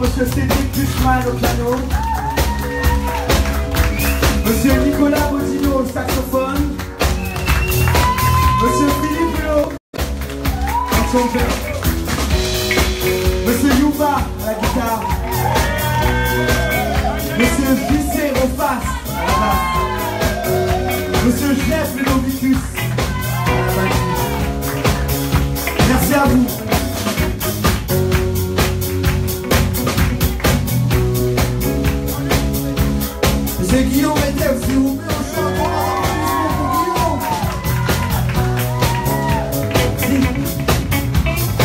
Monsieur Cédric Guzman au piano, Monsieur Nicolas Bodino au saxophone, Monsieur Philippe Hulot en trompette, Monsieur Yuba à la guitare, Monsieur Vissé au basse à la basse, Monsieur Jeff Ludovicus à la batterie. Merci à vous. C'est Guillaume et Dave, s'il vous plaît, on chante pour Guillaume.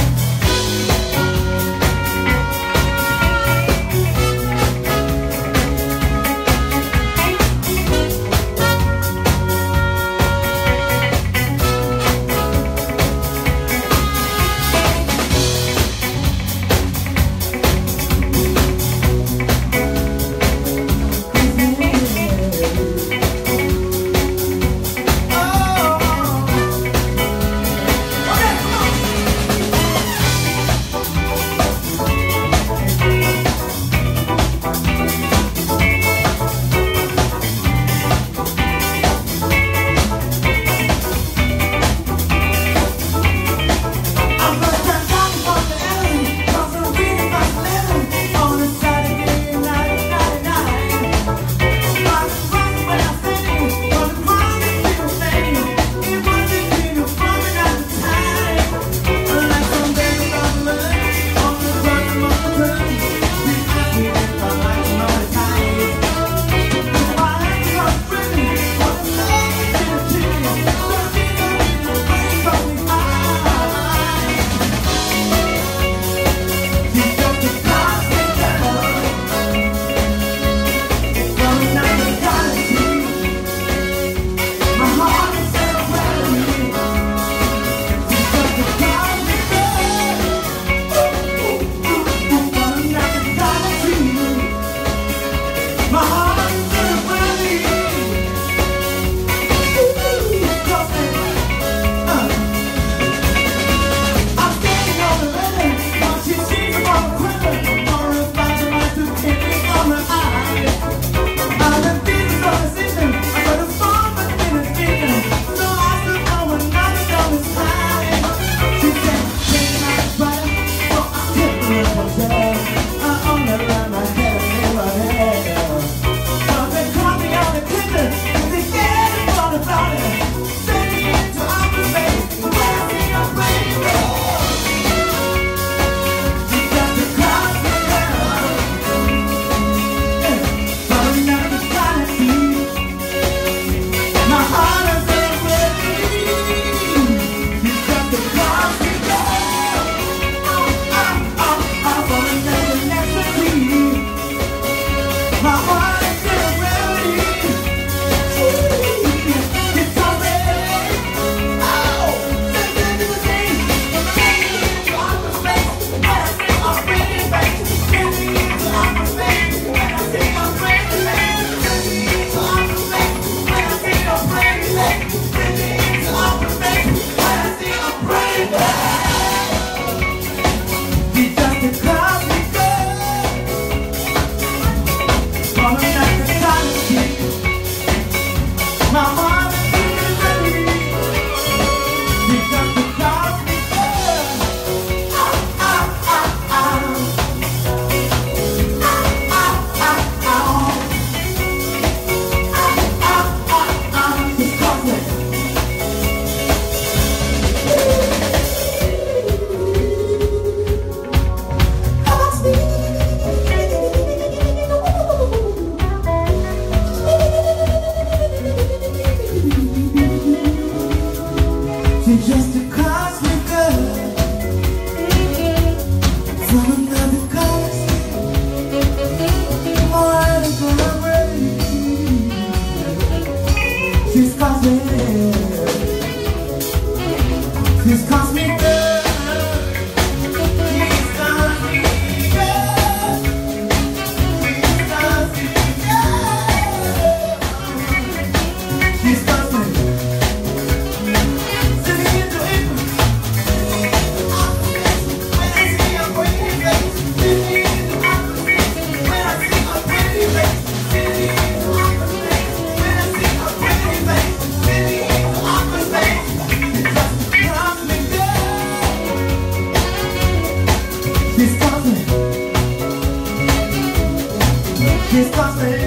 She's cosmic.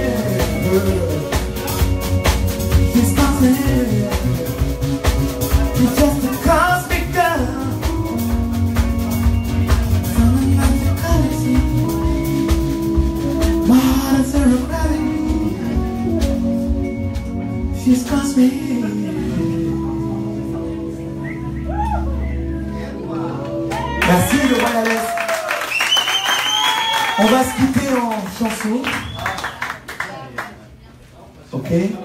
She's cosmic. She's just a cosmic girl. Falling like the galaxy. My heart is zero gravity. She's cosmic. Merci le Royalès. On va se quitter en chanson. Ok.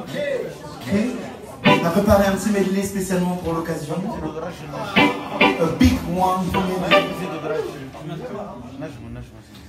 On a préparé un petit medley spécialement pour l'occasion. A big one for me.